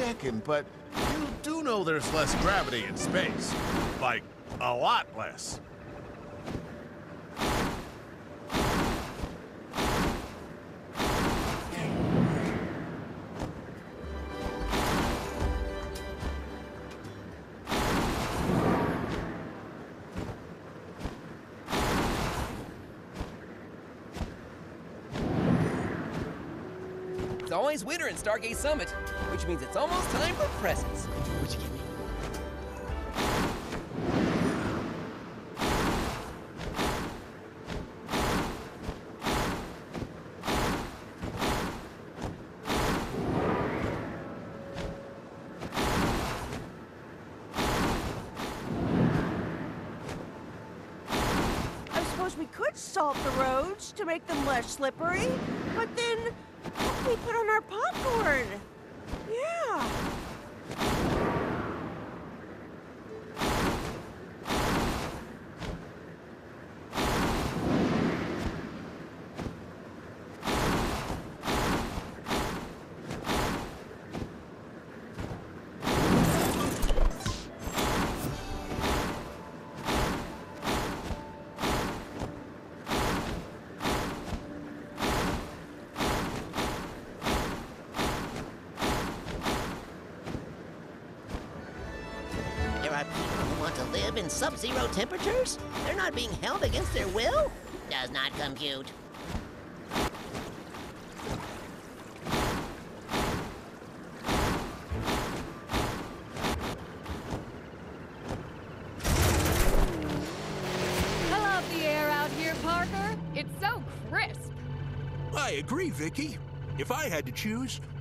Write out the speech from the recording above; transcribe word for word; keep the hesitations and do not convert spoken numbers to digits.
checking, but you do know there's less gravity in space. Like, a lot less. It's always winter in Stargaze Summit, which means it's almost time for presents. What you get me? I suppose we could salt the roads to make them less slippery, but then what do we put on our popcorn? Yeah. There are people who want to live in sub-zero temperatures? They're not being held against their will? Does not compute. I love the air out here, Parker. It's so crisp. I agree, Vicky. If I had to choose,